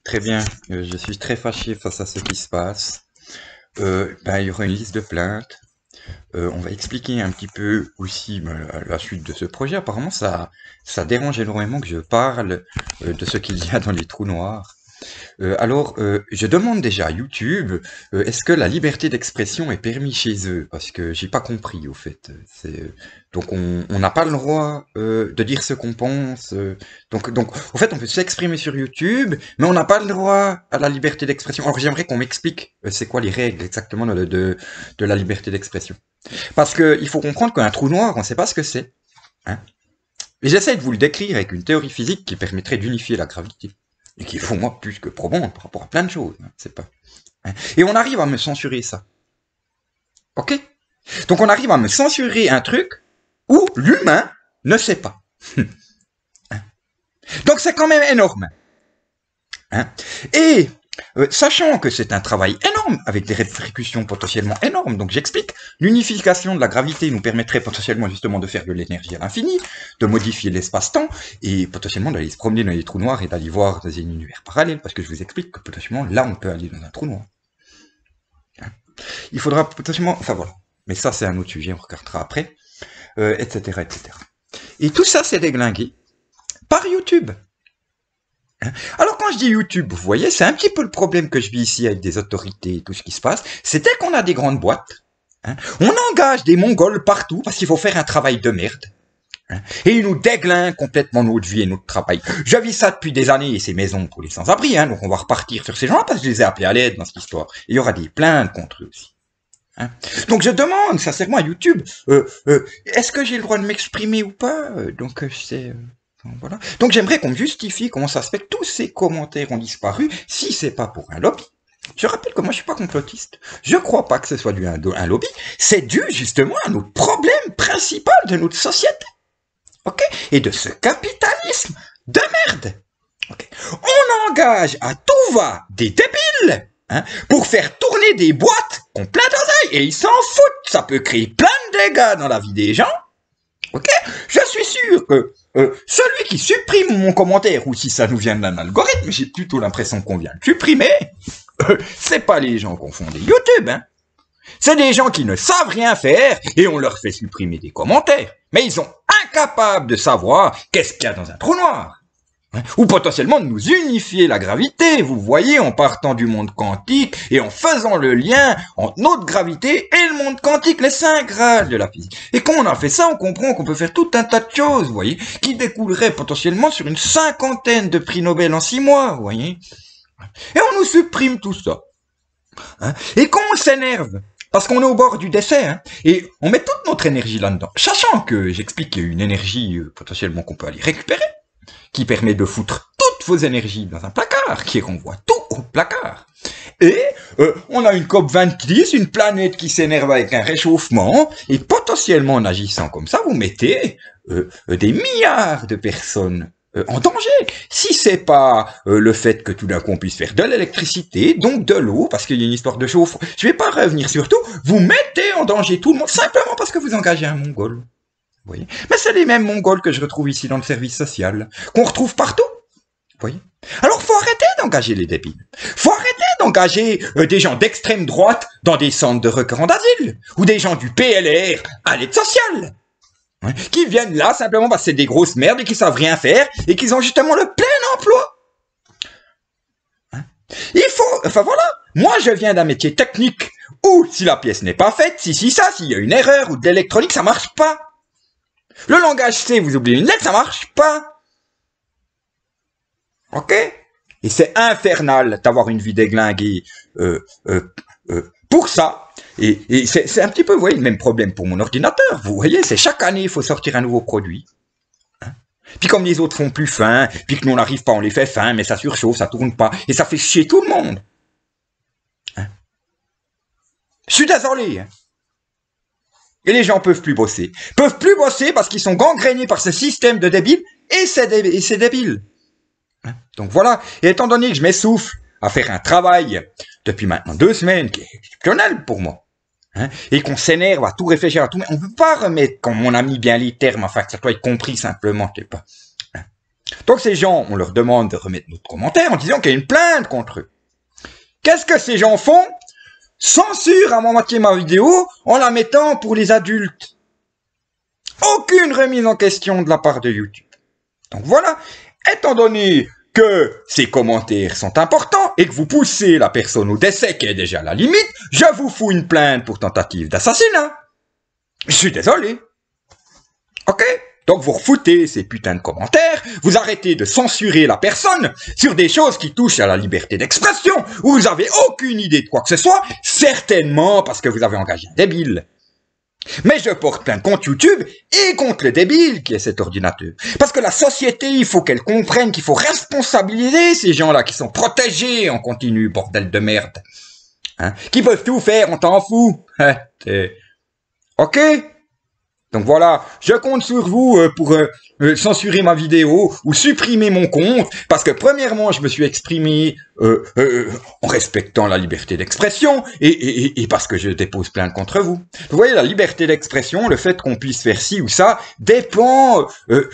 Très bien, je suis très fâché face à ce qui se passe. Il y aura une liste de plaintes. On va expliquer un petit peu aussi la suite de ce projet. Apparemment, ça dérange énormément que je parle de ce qu'il y a dans les trous noirs. Je demande déjà à YouTube, est-ce que la liberté d'expression est permise chez eux? Parce que j'ai pas compris, au fait. Donc on n'a pas le droit de dire ce qu'on pense. Donc, au fait, on peut s'exprimer sur YouTube, mais on n'a pas le droit à la liberté d'expression. Alors j'aimerais qu'on m'explique c'est quoi les règles exactement de la liberté d'expression. Parce que il faut comprendre qu'un trou noir, on ne sait pas ce que c'est. Hein. Et j'essaie de vous le décrire avec une théorie physique qui permettrait d'unifier la gravité et qui est pour moi plus que probante par rapport à plein de choses. Hein, c'est pas. Hein. Et on arrive à me censurer ça. Ok. Donc on arrive à me censurer un truc où l'humain ne sait pas. Hein. Donc c'est quand même énorme. Hein. Et sachant que c'est un travail énorme, avec des répercussions potentiellement énormes, donc j'explique, l'unification de la gravité nous permettrait potentiellement justement de faire de l'énergie à l'infini, de modifier l'espace-temps, et potentiellement d'aller se promener dans les trous noirs et d'aller voir des univers parallèles, parce que je vous explique que potentiellement là on peut aller dans un trou noir. Hein. Il faudra potentiellement, enfin voilà, mais ça c'est un autre sujet, on regardera après, etc., etc. Et tout ça c'est déglingué par YouTube. Alors quand je dis YouTube, vous voyez, c'est un petit peu le problème que je vis ici avec des autorités et tout ce qui se passe. C'est dès qu'on a des grandes boîtes, hein, on engage des Mongols partout parce qu'il faut faire un travail de merde. Hein, et ils nous déglinguent complètement notre vie et notre travail. Je vis ça depuis des années et ces maisons pour les sans-abri, hein, donc on va repartir sur ces gens-là parce que je les ai appelés à l'aide dans cette histoire. Et il y aura des plaintes contre eux aussi. Hein. Donc je demande sincèrement à YouTube, est-ce que j'ai le droit de m'exprimer ou pas voilà. Donc j'aimerais qu'on me justifie comment ça se fait que tous ces commentaires ont disparu si c'est pas pour un lobby. Je rappelle que moi je suis pas complotiste. Je crois pas que ce soit dû à un lobby. C'est dû justement à notre problème principal de notre société. Ok? Et de ce capitalisme de merde. Okay. On engage à tout va des débiles hein, pour faire tourner des boîtes qui ont plein d'oseille et ils s'en foutent. Ça peut créer plein de dégâts dans la vie des gens. Ok, je suis sûr que celui qui supprime mon commentaire, ou si ça nous vient d'un algorithme, j'ai plutôt l'impression qu'on vient de supprimer, c'est pas les gens qui ont fondé YouTube, hein. C'est des gens qui ne savent rien faire et on leur fait supprimer des commentaires. Mais ils sont incapables de savoir qu'est-ce qu'il y a dans un trou noir. Ou potentiellement de nous unifier la gravité, vous voyez, en partant du monde quantique et en faisant le lien entre notre gravité et le monde quantique, les 5 grades de la physique. Et quand on a fait ça, on comprend qu'on peut faire tout un tas de choses, vous voyez, qui découleraient potentiellement sur une 50aine de prix Nobel en 6 mois, vous voyez. Et on nous supprime tout ça. Hein. Et quand on s'énerve, parce qu'on est au bord du décès, hein, et on met toute notre énergie là-dedans, sachant que j'explique qu'il y a une énergie potentiellement qu'on peut aller récupérer, qui permet de foutre toutes vos énergies dans un placard, qui renvoie tout au placard. Et on a une COP26, une planète qui s'énerve avec un réchauffement, et potentiellement en agissant comme ça, vous mettez des milliards de personnes en danger. Si c'est pas le fait que tout d'un coup on puisse faire de l'électricité, donc de l'eau, parce qu'il y a une histoire de chauffe, je vais pas revenir sur tout, vous mettez en danger tout le monde simplement parce que vous engagez un Mongol. Vous voyez. Mais c'est les mêmes Mongols que je retrouve ici dans le service social, qu'on retrouve partout. Vous voyez. Alors faut arrêter d'engager les débiles. Faut arrêter d'engager des gens d'extrême droite dans des centres de recueillement d'asile, ou des gens du PLR à l'aide sociale, hein, qui viennent là simplement parce que c'est des grosses merdes et qui savent rien faire et qu'ils ont justement le plein emploi. Hein. Il faut, enfin voilà, moi je viens d'un métier technique où si la pièce n'est pas faite, s'il y a une erreur ou de l'électronique, ça marche pas. Le langage C, vous oubliez une lettre, ça marche pas. Ok? Et c'est infernal d'avoir une vie déglinguée pour ça. Et c'est un petit peu, vous voyez, le même problème pour mon ordinateur. Vous voyez, c'est chaque année, il faut sortir un nouveau produit. Hein? Puis comme les autres font plus fin, puis que nous on n'arrive pas, on les fait fin, mais ça surchauffe, ça tourne pas. Et ça fait chier tout le monde. Hein? Je suis désolé. Hein? Et les gens peuvent plus bosser. Peuvent plus bosser parce qu'ils sont gangrénés par ce système de débiles et c'est débile. Hein? Donc voilà. Et étant donné que je m'essouffle à faire un travail depuis maintenant 2 semaines qui est exceptionnel pour moi, hein, et qu'on s'énerve à tout réfléchir à tout, mais on peut pas remettre, comme mon ami bien les termes, enfin que ça doit être compris simplement, je sais pas. Hein? Donc ces gens, on leur demande de remettre notre commentaire en disant qu'il y a une plainte contre eux. Qu'est-ce que ces gens font? Censurent à moitié ma vidéo en la mettant pour les adultes. Aucune remise en question de la part de YouTube. Donc voilà, étant donné que ces commentaires sont importants et que vous poussez la personne au décès qui est déjà à la limite, je vous fous une plainte pour tentative d'assassinat. Je suis désolé. Ok? Donc vous refoutez ces putains de commentaires, vous arrêtez de censurer la personne sur des choses qui touchent à la liberté d'expression, où vous avez aucune idée de quoi que ce soit, certainement parce que vous avez engagé un débile. Mais je porte plainte contre YouTube et contre le débile qui est cet ordinateur. Parce que la société, il faut qu'elle comprenne qu'il faut responsabiliser ces gens-là qui sont protégés en continu, bordel de merde. Hein? Qui peuvent tout faire, on t'en fout. Ok? Donc voilà, je compte sur vous pour censurer ma vidéo ou supprimer mon compte, parce que premièrement, je me suis exprimé en respectant la liberté d'expression et parce que je dépose plainte contre vous. Vous voyez, la liberté d'expression, le fait qu'on puisse faire ci ou ça, dépend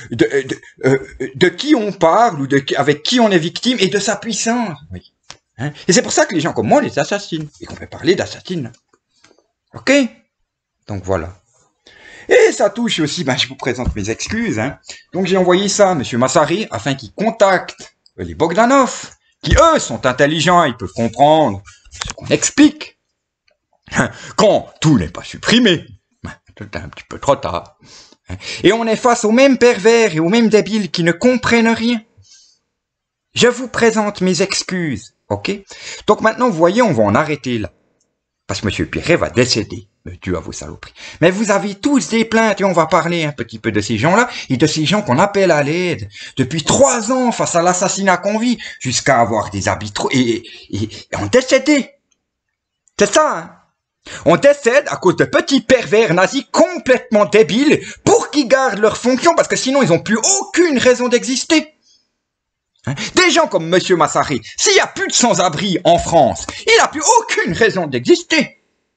de qui on parle ou avec qui on est victime et de sa puissance. Oui. Hein? Et c'est pour ça que les gens comme moi les assassinent et qu'on peut parler d'assassinat. Ok? Donc voilà. Et ça touche aussi, je vous présente mes excuses. Hein. Donc j'ai envoyé ça à M. Massari afin qu'il contacte les Bogdanov, qui eux sont intelligents, ils peuvent comprendre ce qu'on explique. Quand tout n'est pas supprimé, c'est un petit peu trop tard. Et on est face aux mêmes pervers et aux mêmes débiles qui ne comprennent rien. Je vous présente mes excuses, ok? Donc maintenant, vous voyez, on va en arrêter là. Parce que M. Pierret va décéder. Dieu à vos saloperies. Mais vous avez tous des plaintes et on va parler un petit peu de ces gens-là et de ces gens qu'on appelle à l'aide. Depuis 3 ans face à l'assassinat qu'on vit, jusqu'à avoir des habits trop... Et on décède. C'est ça, hein? On décède à cause de petits pervers nazis complètement débiles pour qu'ils gardent leur fonction parce que sinon ils n'ont plus aucune raison d'exister. Hein? Des gens comme M. Massari, s'il n'y a plus de sans-abri en France, il n'a plus aucune raison d'exister.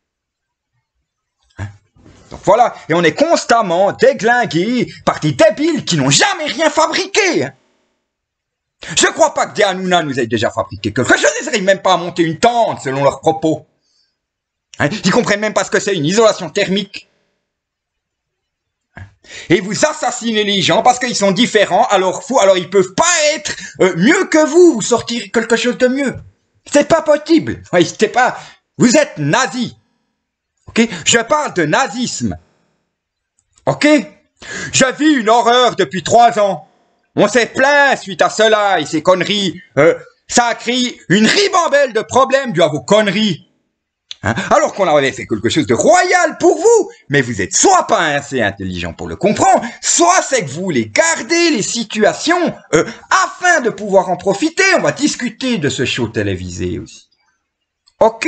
Donc voilà, et on est constamment déglingué par des débiles qui n'ont jamais rien fabriqué. Hein. Je crois pas que des Hanouna nous aient déjà fabriqué quelque chose, ils n'arrivent même pas à monter une tente selon leurs propos. Hein. Ils comprennent même pas ce que c'est une isolation thermique. Hein. Et vous assassinez les gens parce qu'ils sont différents, alors ils peuvent pas être mieux que vous sortir quelque chose de mieux. C'est pas possible. Oui, c'est pas... Vous êtes nazis. Ok, je parle de nazisme. Ok, je vis une horreur depuis 3 ans. On s'est plaint suite à cela et ces conneries. Ça a créé une ribambelle de problèmes dû à vos conneries. Hein? Alors qu'on avait fait quelque chose de royal pour vous. Mais vous êtes soit pas assez intelligent pour le comprendre, soit c'est que vous voulez garder les situations afin de pouvoir en profiter. On va discuter de ce show télévisé aussi. Ok.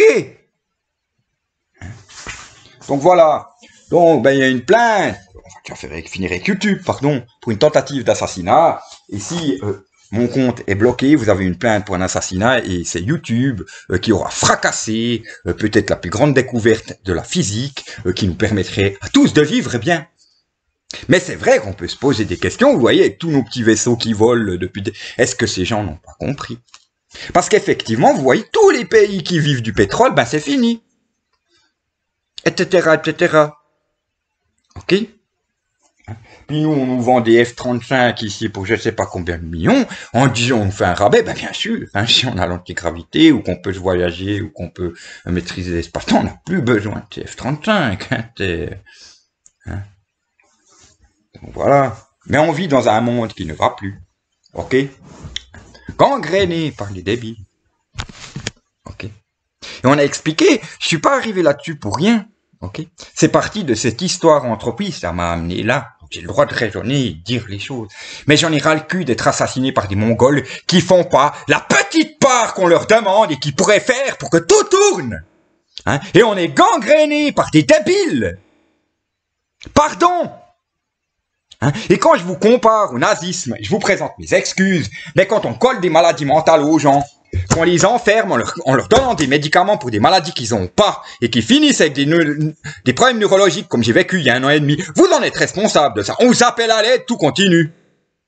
Donc voilà, donc il y a une plainte, qui va finir avec YouTube, pardon, pour une tentative d'assassinat. Et si mon compte est bloqué, vous avez une plainte pour un assassinat et c'est YouTube qui aura fracassé peut-être la plus grande découverte de la physique qui nous permettrait à tous de vivre bien. Mais c'est vrai qu'on peut se poser des questions, vous voyez, avec tous nos petits vaisseaux qui volent depuis... Est-ce que ces gens n'ont pas compris? Parce qu'effectivement, vous voyez, tous les pays qui vivent du pétrole, c'est fini. Etc., etc. Ok? Puis nous, on nous vend des F-35 ici pour je sais pas combien de millions, en disant on fait un rabais, bien sûr, hein, si on a l'antigravité, ou qu'on peut voyager, ou qu'on peut maîtriser l'espace-temps, on n'a plus besoin de ces F-35. Hein. Donc voilà. Mais on vit dans un monde qui ne va plus. Ok? Gangréné par les débiles. Ok? Et on a expliqué, je suis pas arrivé là-dessus pour rien. Okay. C'est parti de cette histoire en entreprise, ça m'a amené là. J'ai le droit de raisonner et de dire les choses. Mais j'en ai ras le cul d'être assassiné par des Mongols qui font pas la petite part qu'on leur demande et qu'ils pourraient faire pour que tout tourne. Hein? Et on est gangréné par des débiles. Pardon. Hein? Et quand je vous compare au nazisme, je vous présente mes excuses, mais quand on colle des maladies mentales aux gens, qu'on les enferme en leur donnant des médicaments pour des maladies qu'ils n'ont pas et qui finissent avec des problèmes neurologiques comme j'ai vécu il y a 1 an et demi, vous en êtes responsable de ça. On vous appelle à l'aide, tout continue.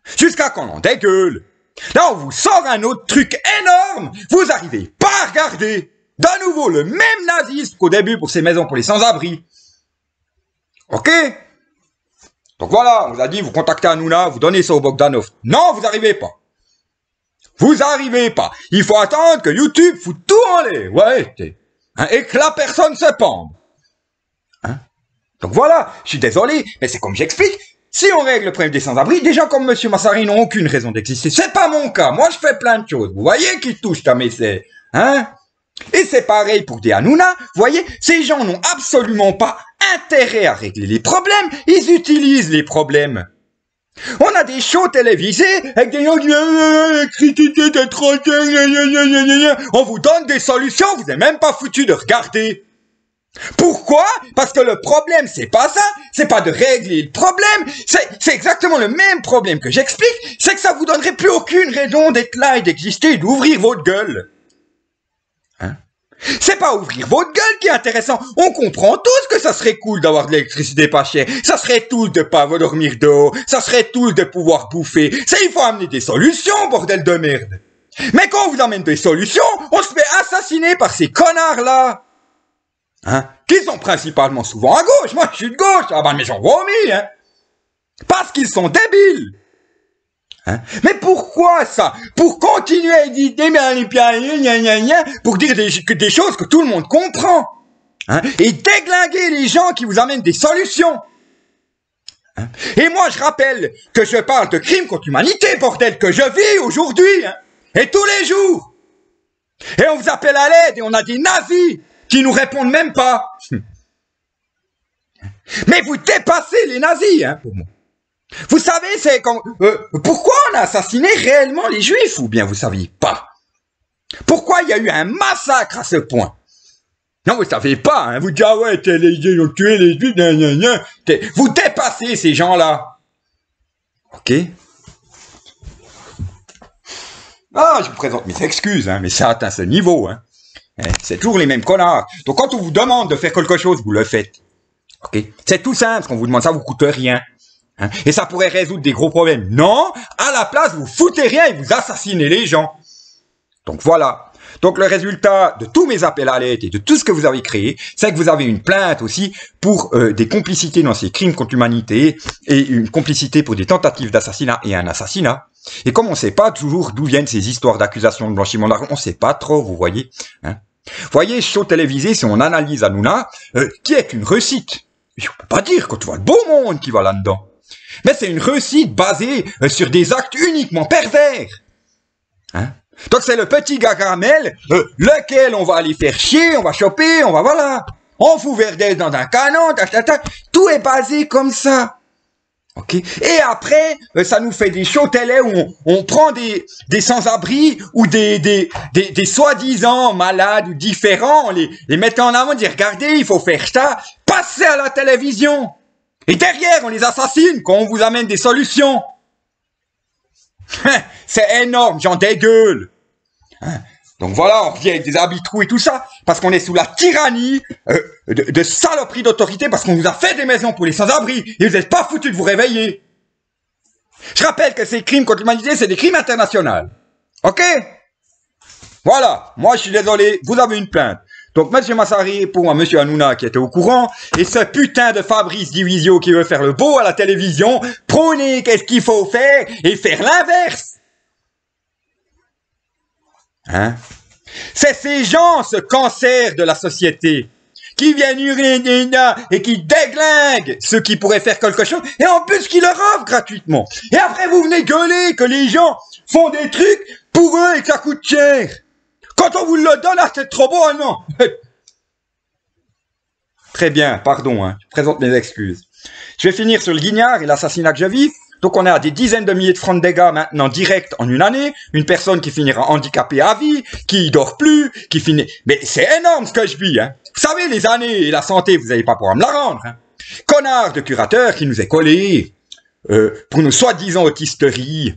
Jusqu'à qu'on en dégueule. Là, on vous sort un autre truc énorme. Vous arrivez pas à regarder. De nouveau, le même nazisme qu'au début pour ces maisons pour les sans-abri. Ok? Donc voilà, on vous a dit, vous contactez Hanouna, vous donnez ça au Bogdanov. Non, vous n'arrivez pas. Vous arrivez pas. Il faut attendre que YouTube foute tout en l'air. Ouais, et que la personne se pende. Hein? Donc voilà, je suis désolé, mais c'est comme j'explique. Si on règle le problème des sans-abri, des gens comme Monsieur Massari n'ont aucune raison d'exister. C'est pas mon cas. Moi, je fais plein de choses. Vous voyez qui touche à mes c'est, hein? Et c'est pareil pour des Hanouna. Vous voyez, ces gens n'ont absolument pas intérêt à régler les problèmes. Ils utilisent les problèmes. On a des shows télévisés avec des gens qui critiquent des trotteurs. On vous donne des solutions. Vous n'êtes même pas foutu de regarder. Pourquoi? Parce que le problème, c'est pas ça, c'est pas de régler le problème, c'est exactement le même problème que j'explique, c'est que ça vous donnerait plus aucune raison d'être là et d'exister et d'ouvrir votre gueule. Hein? C'est pas ouvrir votre gueule qui est intéressant, on comprend tous que ça serait cool d'avoir de l'électricité pas chère, ça serait cool de pas dormir dehors, ça serait cool de pouvoir bouffer, ça il faut amener des solutions, bordel de merde. Mais quand on vous amène des solutions, on se fait assassiner par ces connards-là. Hein? Qui sont principalement souvent à gauche. Moi, je suis de gauche. Ah ben, mais j'en vomis, hein. Parce qu'ils sont débiles. Hein? Mais pourquoi ça? Pour continuer à éditer, pour dire des choses que tout le monde comprend. Hein? Et déglinguer les gens qui vous amènent des solutions. Hein? Et moi, je rappelle que je parle de crimes contre l'humanité, bordel, que je vis aujourd'hui. Hein? Et tous les jours. Et on vous appelle à l'aide et on a des nazis qui nous répondent même pas. Mais vous dépassez les nazis, hein, pour moi. Vous savez, c'est comme... pourquoi on a assassiné réellement les juifs, ou bien vous saviez pas? Pourquoi il y a eu un massacre à ce point? Non, vous savez pas, hein, vous dites, ah ouais, ils ont tué les juifs, vous dépassez ces gens-là. Ok? Ah, je vous présente mes excuses, hein, mais ça atteint ce niveau, hein. C'est toujours les mêmes connards. Donc quand on vous demande de faire quelque chose, vous le faites. Ok? C'est tout simple, ce qu'on vous demande, ça vous coûte rien. Hein? Et ça pourrait résoudre des gros problèmes. Non, à la place, vous foutez rien et vous assassinez les gens. Donc voilà. Donc le résultat de tous mes appels à l'aide et de tout ce que vous avez créé, c'est que vous avez une plainte aussi pour des complicités dans ces crimes contre l'humanité et une complicité pour des tentatives d'assassinat et un assassinat. Et comme on ne sait pas toujours d'où viennent ces histoires d'accusations de blanchiment d'argent, on ne sait pas trop, vous voyez. Hein? Vous voyez, show télévisé, si on analyse Hanouna, qui est une réussite. Je ne peux pas dire que tu vois le beau monde qui va là-dedans. Mais c'est une réussite basée sur des actes uniquement pervers. Hein? Donc c'est le petit Gargamel, lequel on va aller faire chier, on va choper, on va voilà. On fout Verdès dans un canon, tout est basé comme ça. Ok. Et après, ça nous fait des shows télé où on prend des sans-abri ou des soi-disant malades ou différents, on les met en avant, on dit regardez, il faut faire ça, passez à la télévision. Et derrière, on les assassine quand on vous amène des solutions. C'est énorme, j'en dégueule. Donc voilà, on revient avec des habits trous et tout ça, parce qu'on est sous la tyrannie de saloperies d'autorité, parce qu'on vous a fait des maisons pour les sans-abri, et vous n'êtes pas foutus de vous réveiller. Je rappelle que ces crimes contre l'humanité, c'est des crimes internationaux. Ok? Voilà, moi je suis désolé, vous avez une plainte. Donc Monsieur Massari, pour moi, Monsieur Hanouna qui était au courant, et ce putain de Fabrice Divisio qui veut faire le beau à la télévision, prôner qu'est-ce qu'il faut faire, et faire l'inverse. Hein? C'est ces gens, ce cancer de la société, qui viennent hurler et qui déglinguent ceux qui pourraient faire quelque chose, et en plus qui leur offrent gratuitement. Et après vous venez gueuler que les gens font des trucs pour eux et que ça coûte cher. Quand on vous le donne, ah, c'est trop beau, ah non. Très bien, pardon, hein, je présente mes excuses. Je vais finir sur le guignard et l'assassinat que je vis. Donc on est à des dizaines de milliers de francs de dégâts maintenant direct en une année, une personne qui finira handicapée à vie, qui dort plus, qui finit... Mais c'est énorme ce que je vis, hein. Vous savez, les années et la santé, vous n'allez pas pouvoir me la rendre, hein. Connard de curateur qui nous est collé pour nos soi-disant autisteries.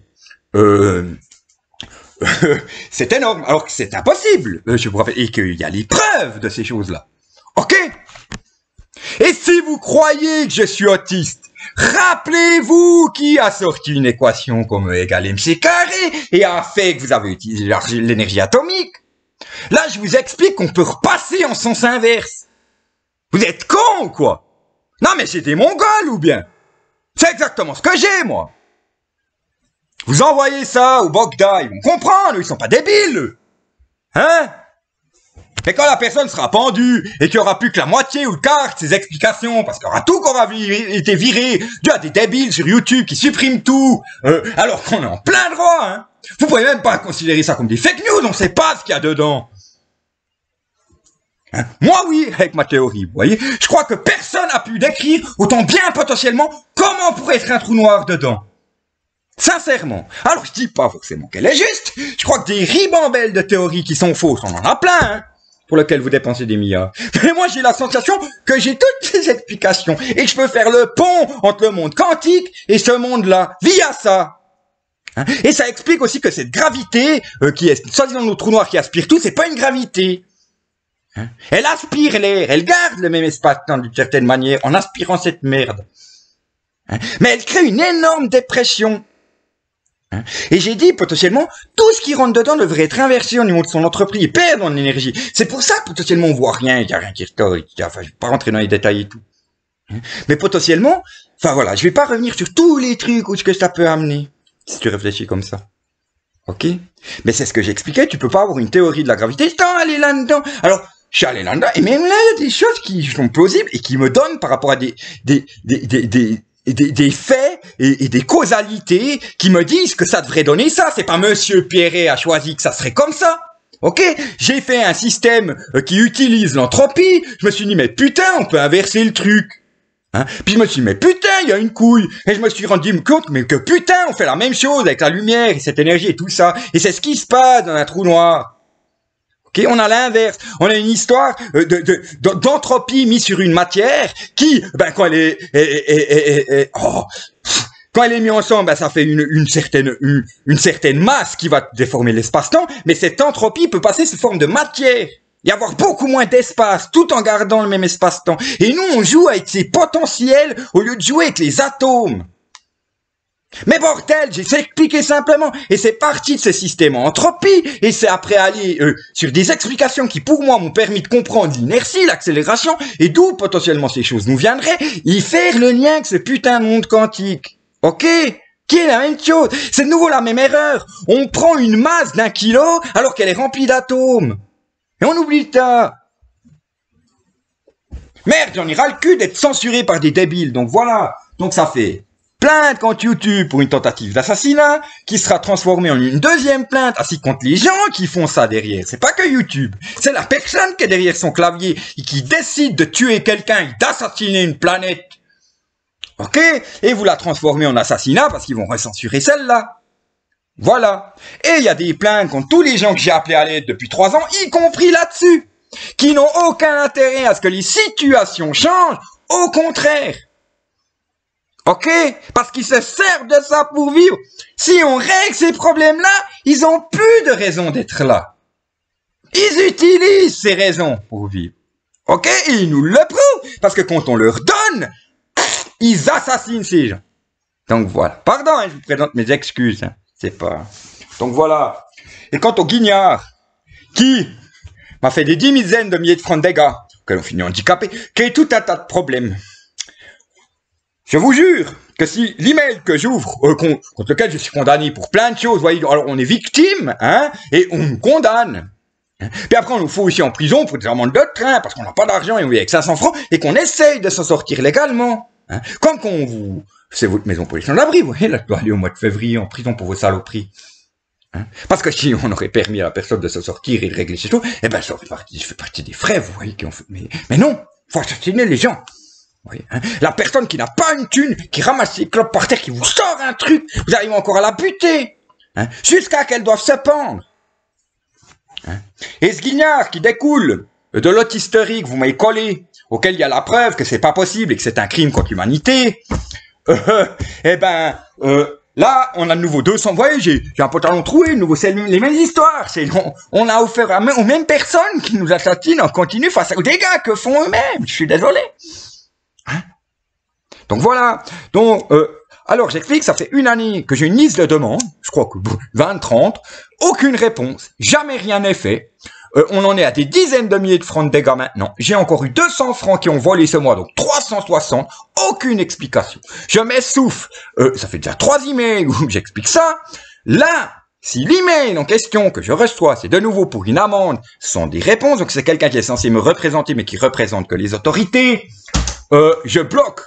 C'est énorme, alors que c'est impossible, je vous rappelle, et qu'il y a les preuves de ces choses-là. Ok? Et si vous croyez que je suis autiste, Rappelez-vous qui a sorti une équation comme E égale mc carré et a fait que vous avez utilisé l'énergie atomique. Là, je vous explique qu'on peut repasser en sens inverse. Vous êtes con ou quoi? Non mais c'est des Mongols ou bien? C'est exactement ce que j'ai, moi. Vous envoyez ça au Bogda, ils vont comprendre, ils sont pas débiles, eux. Hein? Mais quand la personne sera pendue et qu'il y aura plus que la moitié ou le quart de ses explications, parce qu'il y aura tout qui aura été viré, il y a des débiles sur YouTube qui suppriment tout, alors qu'on est en plein droit, hein. Vous pouvez même pas considérer ça comme des fake news, on sait pas ce qu'il y a dedans. Hein? Moi, oui, avec ma théorie, vous voyez, je crois que personne n'a pu décrire autant bien potentiellement comment pourrait être un trou noir dedans. Sincèrement. Alors, je dis pas forcément qu'elle est juste, je crois que des ribambelles de théories qui sont fausses, on en a plein, hein, pour lesquelles vous dépensez des milliards. Mais moi, j'ai la sensation que j'ai toutes ces explications et que je peux faire le pont entre le monde quantique et ce monde-là, via ça. Hein? Et ça explique aussi que cette gravité, qui est soi-disant nos trous noirs qui aspirent tout, c'est pas une gravité. Hein? Elle aspire l'air, elle garde le même espace-temps d'une certaine manière en aspirant cette merde. Hein? Mais elle crée une énorme dépression. Hein? Et j'ai dit potentiellement, tout ce qui rentre dedans devrait être inversé au niveau de son entreprise et perdre en énergie. C'est pour ça que potentiellement on voit rien, il n'y a rien qui ressort, enfin je vais pas rentrer dans les détails et tout. Hein? Mais potentiellement, enfin voilà, je vais pas revenir sur tous les trucs où ce que ça peut amener, si tu réfléchis comme ça. Ok? Mais c'est ce que j'expliquais, tu peux pas avoir une théorie de la gravité sans aller là-dedans. Alors, je suis allé là-dedans, et même là, il y a des choses qui sont plausibles et qui me donnent par rapport à des faits et des causalités qui me disent que ça devrait donner ça. C'est pas Monsieur Pierret a choisi que ça serait comme ça. Ok? J'ai fait un système qui utilise l'entropie. Je me suis dit, mais putain, on peut inverser le truc. Hein? Puis je me suis dit, mais putain, il y a une couille. Et je me suis rendu compte, mais que putain, on fait la même chose avec la lumière et cette énergie et tout ça. Et c'est ce qui se passe dans un trou noir. Okay, on a l'inverse. On a une histoire d'entropie mise sur une matière qui, ben, quand elle quand elle est mise ensemble, ben, ça fait une certaine masse qui va déformer l'espace-temps, mais cette entropie peut passer sous forme de matière. Y avoir beaucoup moins d'espace, tout en gardant le même espace-temps. Et nous, on joue avec ces potentiels au lieu de jouer avec les atomes. Mais bordel, j'ai expliqué simplement, et c'est parti de ce système en entropie, et c'est après aller sur des explications qui pour moi m'ont permis de comprendre l'inertie, l'accélération, et d'où potentiellement ces choses nous viendraient, y faire le lien avec ce putain de monde quantique. Ok? Qui est la même chose. C'est de nouveau la même erreur. On prend une masse d'1 kilo alors qu'elle est remplie d'atomes. Et on oublie ça. Merde, j'en ai ras le cul d'être censuré par des débiles, donc voilà. Donc ça fait plainte contre YouTube pour une tentative d'assassinat, qui sera transformée en une deuxième plainte, ainsi contre les gens qui font ça derrière. C'est pas que YouTube, c'est la personne qui est derrière son clavier et qui décide de tuer quelqu'un et d'assassiner une planète. Ok? Et vous la transformez en assassinat parce qu'ils vont recensurer celle-là. Voilà. Et il y a des plaintes contre tous les gens que j'ai appelés à l'aide depuis 3 ans, y compris là-dessus, qui n'ont aucun intérêt à ce que les situations changent, au contraire. Ok? Parce qu'ils se servent de ça pour vivre. Si on règle ces problèmes-là, ils ont plus de raison d'être là. Ils utilisent ces raisons pour vivre. Ok? Et ils nous le prouvent. Parce que quand on leur donne, ils assassinent ces gens. Donc voilà. Pardon, hein, je vous présente mes excuses. Hein. C'est pas... Donc voilà. Et quant au guignard, qui m'a fait des dizaines de milliers de francs de dégâts, auxquels on finit handicapé, qui a tout un tas de problèmes. Je vous jure que si l'email que j'ouvre, contre lequel je suis condamné pour plein de choses, vous voyez, alors on est victime, hein, et on nous condamne. Hein. Puis après, on nous fout aussi en prison pour des amendes de train, parce qu'on n'a pas d'argent et on vit avec 500 francs, et qu'on essaye de s'en sortir légalement. Hein. Comme quand vous... C'est votre maison pour les sans-abri, vous voyez, là, je dois aller au mois de février en prison pour vos saloperies. Hein. Parce que si on aurait permis à la personne de se sortir et de régler ses choses, eh ben, ça fait partie des frais, vous voyez, qui ont fait... Mais non, faut assassiner les gens. Oui, hein. La personne qui n'a pas une thune, qui ramasse ses clopes par terre, qui vous sort un truc, vous arrivez encore à la buter, hein, jusqu'à qu'elle doive se pendre. Hein. Et ce guignard qui découle de l'autisterie que vous m'avez collé, auquel il y a la preuve que c'est pas possible et que c'est un crime contre l'humanité, eh ben, là, on a de nouveau 200, vous voyez, j'ai un pantalon troué, de nouveau, c'est les mêmes histoires, on a offert aux mêmes personnes qui nous assassinent en continu face aux dégâts que font eux-mêmes, je suis désolé. Hein? Donc voilà. Donc, alors j'explique, ça fait une année que j'ai une liste de demandes, je crois que 20, 30, aucune réponse, jamais rien n'est fait. On en est à des dizaines de milliers de francs de dégâts maintenant. J'ai encore eu 200 francs qui ont volé ce mois, donc 360, aucune explication. Je m'essouffle. Ça fait déjà 3 emails où j'explique ça. Là, si l'email en question que je reçois, c'est de nouveau pour une amende, ce sont des réponses, donc c'est quelqu'un qui est censé me représenter, mais qui représente que les autorités, je bloque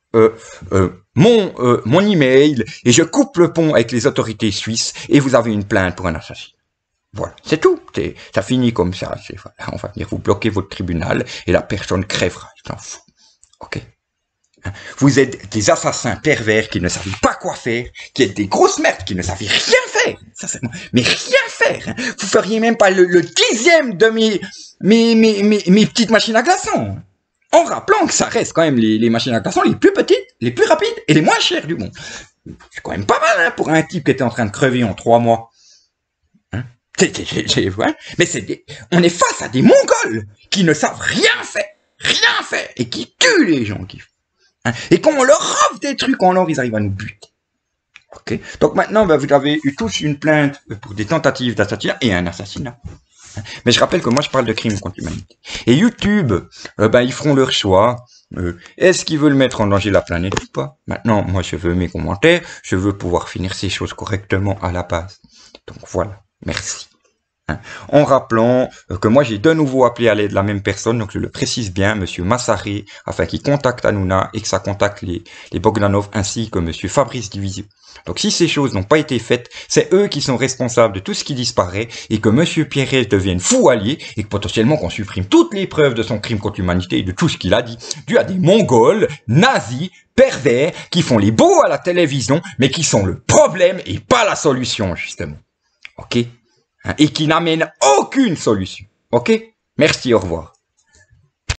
mon email et je coupe le pont avec les autorités suisses et vous avez une plainte pour un assassinat. Voilà, c'est tout. Ça finit comme ça. Voilà, on va venir vous bloquer votre tribunal et la personne crèvera. Je t'en fous. Ok. Vous êtes des assassins pervers qui ne savent pas quoi faire, qui êtes des grosses merdes qui ne savent rien faire. Mais rien faire. Hein. Vous feriez même pas le dixième de mes petites machines à glaçons. En rappelant que ça reste quand même les machines à glaçons les plus petites, les plus rapides et les moins chères du monde. C'est quand même pas mal hein, pour un type qui était en train de crever en 3 mois. Hein mais on est face à des Mongols qui ne savent rien faire, et qui tuent les gens qui hein, et quand on leur offre des trucs en or, ils arrivent à nous buter. Ok. Donc maintenant, vous avez eu tous une plainte pour des tentatives d'assassinat et un assassinat. Mais je rappelle que moi je parle de crimes contre l'humanité. Et YouTube, ils feront leur choix. Est-ce qu'ils veulent mettre en danger la planète ou pas? Maintenant, moi je veux mes commentaires, je veux pouvoir finir ces choses correctement à la base. Donc voilà, merci. En rappelant que moi j'ai de nouveau appelé à l'aide de la même personne, donc je le précise bien, monsieur Massaré, afin qu'il contacte Hanouna et que ça contacte les Bogdanov ainsi que monsieur Fabrice Divisio. Donc si ces choses n'ont pas été faites, c'est eux qui sont responsables de tout ce qui disparaît et que monsieur Pierret devienne fou allié et que potentiellement qu'on supprime toutes les preuves de son crime contre l'humanité et de tout ce qu'il a dit, dû à des Mongols, nazis, pervers, qui font les beaux à la télévision, mais qui sont le problème et pas la solution, justement. Ok? Et qui n'amène aucune solution. Ok? Merci, au revoir.